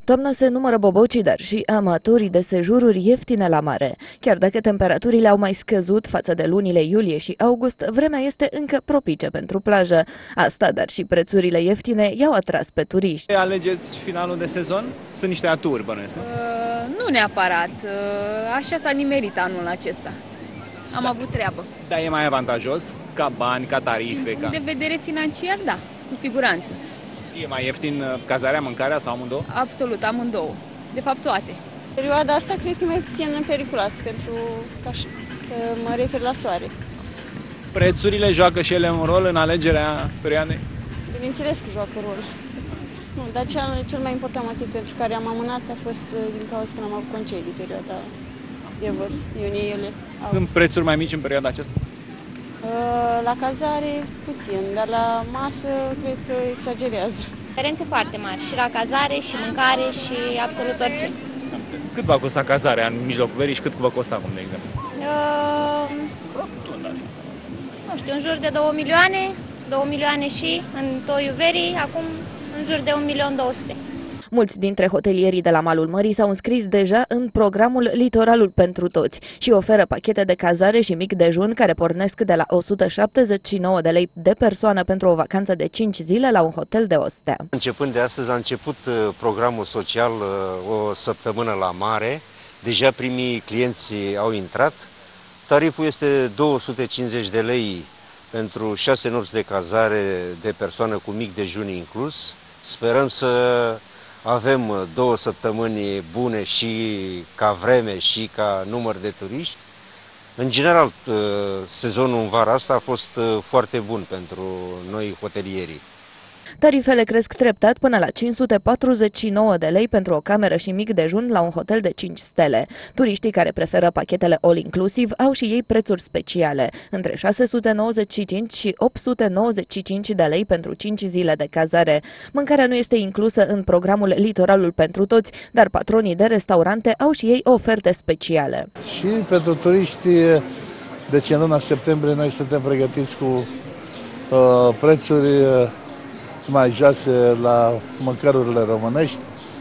Toamna se numără bobocii, dar și amatorii de sejururi ieftine la mare. Chiar dacă temperaturile au mai scăzut față de lunile iulie și august, vremea este încă propice pentru plajă. Asta, dar și prețurile ieftine i-au atras pe turiști. Alegeți finalul de sezon? Sunt niște aturi, bănuiesc, nu? Nu neapărat. Așa s-a nimerit anul acesta. Am avut treabă. Dar e mai avantajos ca bani, ca tarife? Din punct de vedere financiar, da, cu siguranță. E mai ieftin cazarea, mâncarea sau amândouă? Absolut, amândouă. De fapt, toate. Perioada asta cred că e mai puțin periculoasă, pentru că mă refer la soare. Prețurile joacă și ele un rol în alegerea perioadei? Bineînțeles că joacă rol. Nu, dar cel mai important motiv pentru care am amânat a fost din cauza că n-am avut concedii perioada de vârf, iunie-iulie. Sunt prețuri mai mici în perioada aceasta? La cazare puțin, dar la masă cred că exagerează. Diferențe foarte mari și la cazare și mâncare și absolut orice. Cât va costa cazarea în mijlocul verii și cât vă costă acum, de exemplu? Nu știu, în jur de 2 milioane, 2 milioane și în toiul verii, acum în jur de 1.200.000. Mulți dintre hotelierii de la malul mării s-au înscris deja în programul Litoralul pentru toți și oferă pachete de cazare și mic dejun care pornesc de la 179 de lei de persoană pentru o vacanță de 5 zile la un hotel de o stea. Începând de astăzi a început programul social o săptămână la mare. Deja primii clienți au intrat. Tariful este 250 de lei pentru 6 nopți de cazare de persoană cu mic dejun inclus. Sperăm să avem 2 săptămâni bune și ca vreme și ca număr de turiști. În general, sezonul în vara asta a fost foarte bun pentru noi hotelierii. Tarifele cresc treptat până la 549 de lei pentru o cameră și mic dejun la un hotel de 5 stele. Turiștii care preferă pachetele all-inclusiv au și ei prețuri speciale, între 695 și 895 de lei pentru 5 zile de cazare. Mâncarea nu este inclusă în programul Litoralul pentru toți, dar patronii de restaurante au și ei oferte speciale. Și pentru turiști, deci în luna septembrie noi suntem pregătiți cu prețuri mai joase la mâncărurile românești,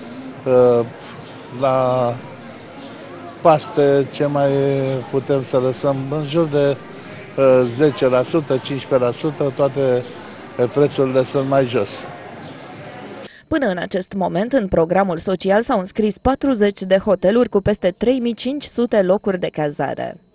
la paste ce mai putem să lăsăm în jur de 10%, 15%, toate prețurile sunt mai jos. Până în acest moment, în programul social s-au înscris 40 de hoteluri cu peste 3500 locuri de cazare.